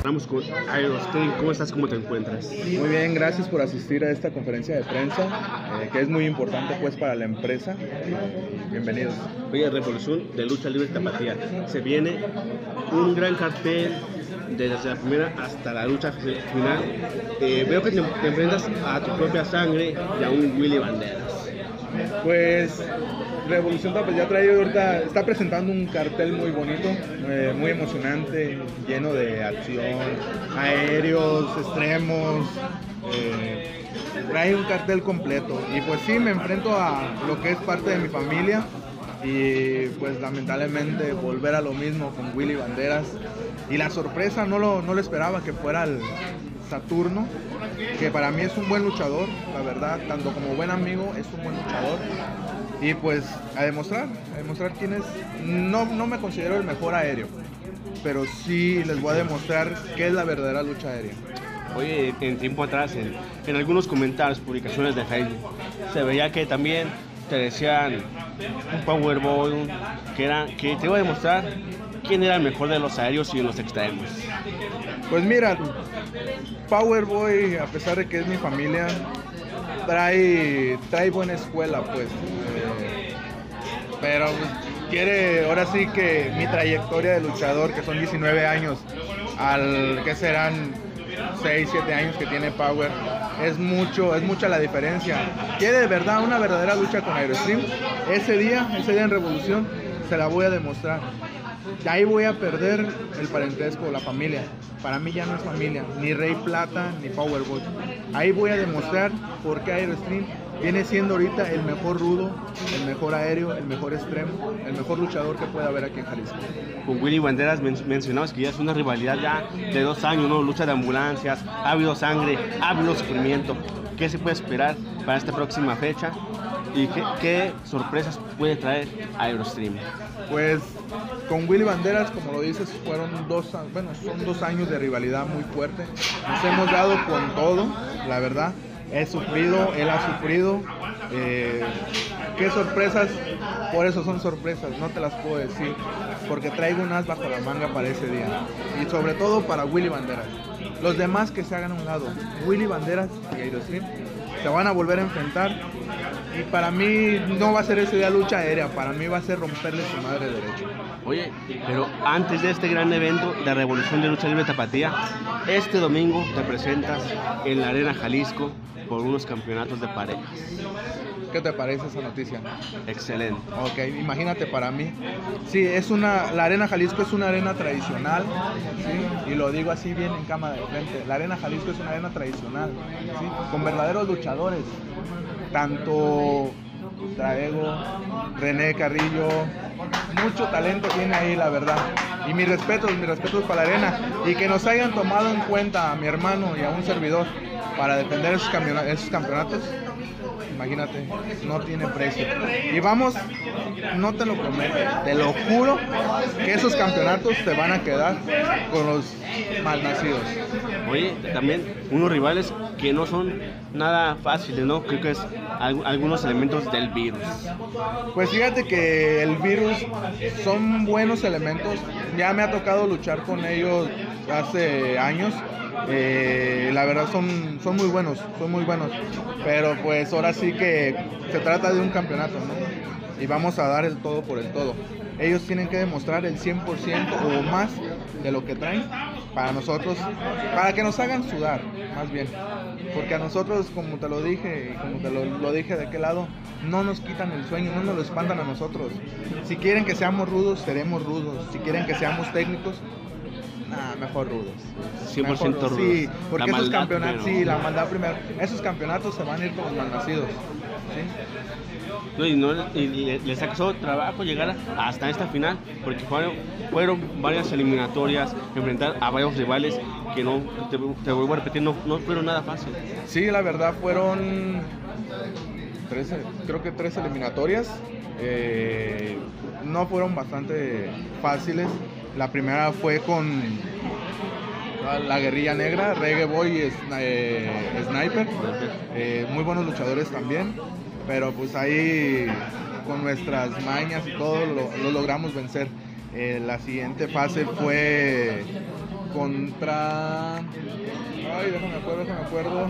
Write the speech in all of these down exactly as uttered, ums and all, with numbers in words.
Vamos con Aerostream. ¿Cómo estás? ¿Cómo te encuentras? Muy bien, gracias por asistir a esta conferencia de prensa, eh, que es muy importante pues para la empresa. Eh, bienvenidos. Oye, Revolución de Lucha Libre Tapatía. Se viene un gran cartel desde la primera hasta la lucha final. Eh, veo que te, te enfrentas a tu propia sangre y a un Willy Banderas. Pues Revolución Tapatía trae ahorita, está presentando un cartel muy bonito, eh, muy emocionante, lleno de acción, aéreos, extremos. Eh, trae un cartel completo y pues sí, me enfrento a lo que es parte de mi familia y pues lamentablemente volver a lo mismo con Willy Banderas. Y la sorpresa no lo, no lo esperaba, que fuera el Saturno, que para mí es un buen luchador, la verdad, tanto como buen amigo, es un buen luchador. Y pues a demostrar, a demostrar quién es. No, no me considero el mejor aéreo, pero sí les voy a demostrar qué es la verdadera lucha aérea. Oye, en tiempo atrás, en, en algunos comentarios, publicaciones de Facebook, se veía que también te decían un Powerboy, un, que, era, que te iba a demostrar quién era el mejor de los aéreos y de los extremos. Pues mira, Powerboy, a pesar de que es mi familia, trae, trae buena escuela, pues. Eh, pero pues, quiere, ahora sí que mi trayectoria de luchador, que son diecinueve años, al que serán seis, siete años que tiene Power, es mucho, es mucha la diferencia. Quiere de verdad una verdadera lucha con Aerostream. Ese día, ese día en Revolución, se la voy a demostrar. Ahí voy a perder el parentesco, la familia. Para mí ya no es familia, ni Rey Plata, ni Powerboy. Ahí voy a demostrar por qué Aerostream viene siendo ahorita el mejor rudo, el mejor aéreo, el mejor extremo, el mejor luchador que pueda haber aquí en Jalisco. Con Willy Banderas men mencionabas que ya es una rivalidad ya de dos años, ¿no? Lucha de ambulancias, ha habido sangre, ha habido sufrimiento. ¿Qué se puede esperar para esta próxima fecha? ¿Y qué, qué sorpresas puede traer Aerostream? Pues con Willy Banderas, como lo dices, fueron dos, bueno, son dos años de rivalidad muy fuerte. Nos hemos dado con todo, la verdad. He sufrido, él ha sufrido. Eh, ¿Qué sorpresas? Por eso son sorpresas, no te las puedo decir, porque traigo un as bajo la manga para ese día. Y sobre todo para Willy Banderas. Los demás que se hagan a un lado, Willy Banderas y Aerostream, se van a volver a enfrentar. Y para mí no va a ser ese día lucha aérea, para mí va a ser romperle su madre derecho. Oye, pero antes de este gran evento de Revolución de Lucha Libre Tapatía, este domingo te presentas en la Arena Jalisco por unos campeonatos de parejas. ¿Qué te parece esa noticia? Excelente. Ok, imagínate para mí. Sí, es una, la Arena Jalisco es una arena tradicional, ¿sí? Y lo digo así bien en cámara de frente. La Arena Jalisco es una arena tradicional, ¿sí? Con verdaderos luchadores. Tanto Traego, René Carrillo, mucho talento tiene ahí, la verdad. Y mis respetos, mis respetos para la arena. Y que nos hayan tomado en cuenta a mi hermano y a un servidor para defender esos, esos campeonatos, imagínate, no tiene precio. Y vamos, no te lo prometo, te lo juro que esos campeonatos te van a quedar con los malnacidos. Oye, también unos rivales que no son nada fáciles, ¿no? Creo que es algunos elementos del virus. Pues fíjate que el virus son buenos elementos. Ya me ha tocado luchar con ellos hace años. Eh, la verdad son, son muy buenos, son muy buenos. Pero pues ahora sí que se trata de un campeonato, ¿no? Y vamos a dar el todo por el todo. Ellos tienen que demostrar el cien por ciento o más de lo que traen para nosotros, para que nos hagan sudar, más bien. Porque a nosotros, como te lo dije y como te lo, lo dije de aquel lado, no nos quitan el sueño, no nos lo espantan a nosotros. Si quieren que seamos rudos, seremos rudos. Si quieren que seamos técnicos, nah, mejor rudos. cien por ciento mejor, rudos. Sí, porque la esos campeonatos, primero. sí, la maldad primero. Esos campeonatos se van a ir con los malnacidos, ¿sí? No, y, no, y les ha costado trabajo llegar hasta esta final, porque fueron, fueron varias eliminatorias, enfrentar a varios rivales que no, te, te vuelvo a repetir, no, no fueron nada fácil. Sí, la verdad fueron trece, creo que tres eliminatorias. Eh, no fueron bastante fáciles. La primera fue con la Guerrilla Negra, Reggae Boy y eh, Sniper, eh, muy buenos luchadores también, pero pues ahí con nuestras mañas y todo lo, lo logramos vencer. Eh, la siguiente fase fue contra... Ay, déjame acuerdo, déjame acuerdo.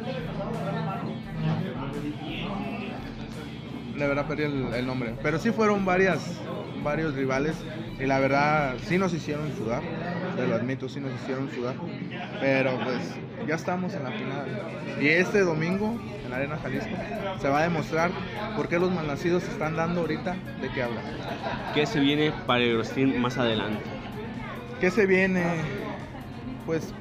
De verdad perdí el, el nombre. Pero sí fueron varias, varios rivales. Y la verdad sí nos hicieron sudar. Te lo admito, sí nos hicieron sudar. Pero pues ya estamos en la final. Y este domingo, en la Arena Jalisco, se va a demostrar por qué los malnacidos están dando ahorita de qué hablan. ¿Qué se viene para Eurostream más adelante? ¿Qué se viene? Pues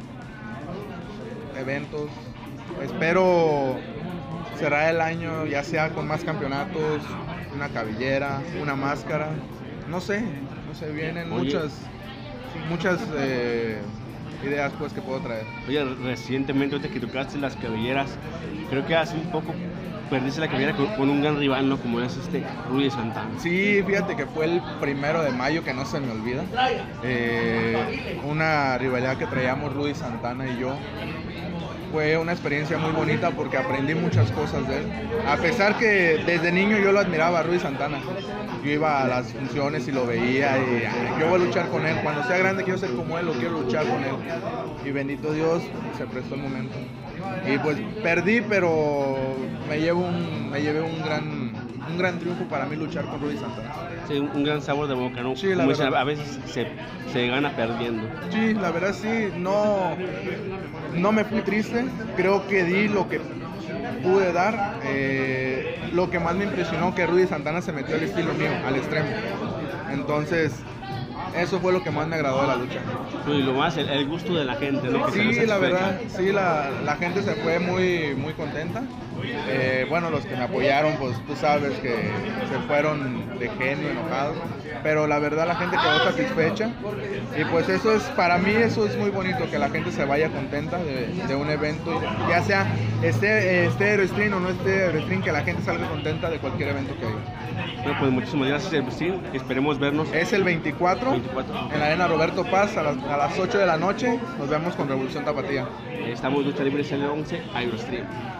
eventos. Espero cerrar el año ya sea con más campeonatos, una cabellera, una máscara. No sé, no sé, vienen Oye. muchas, muchas eh, ideas pues que puedo traer. Oye, recientemente ahorita que tocaste las cabelleras, creo que hace un poco perdiste la cabellera con, con un gran rival, ¿no? Como es este Rudy Santana. Sí, fíjate que fue el primero de mayo, que no se me olvida. Eh, una rivalidad que traíamos Rudy Santana y yo. Fue una experiencia muy bonita porque aprendí muchas cosas de él. A pesar que desde niño yo lo admiraba a Rudy Santana. Yo iba a las funciones y lo veía y ay, yo voy a luchar con él. Cuando sea grande quiero ser como él o quiero luchar con él. Y bendito Dios, se prestó el momento. Y pues perdí, pero me llevo un, me llevé un gran, un gran triunfo para mí luchar con Rudy Santana. Sí, un, un gran sabor de boca, ¿no? Sí, la Como dicen, verdad. a veces se, se gana perdiendo. Sí, la verdad sí, no, no me fui triste, creo que di lo que pude dar. Eh, lo que más me impresionó que Rudy Santana se metió al estilo mío, al extremo. Entonces, eso fue lo que más me agradó de la lucha. Y lo más, el, el gusto de la gente, ¿no? Que se Sí, les la expresa. verdad, sí, la, la gente se fue muy, muy contenta. Eh, bueno, los que me apoyaron, pues tú sabes que se fueron de genio, enojados. Pero la verdad la gente quedó satisfecha. Y pues eso es, para mí eso es muy bonito, que la gente se vaya contenta de, de un evento. Ya sea esté, esté Eurostream o no esté Eurostream, que la gente salga contenta de cualquier evento que haya. Bueno, pues muchísimas gracias, Agustín. Esperemos vernos Es el veinticuatro, veinticuatro. en la Arena Roberto Paz a las, a las ocho de la noche. Nos vemos con Revolución Tapatía. Estamos Lucha Libre C L once, Eurostream.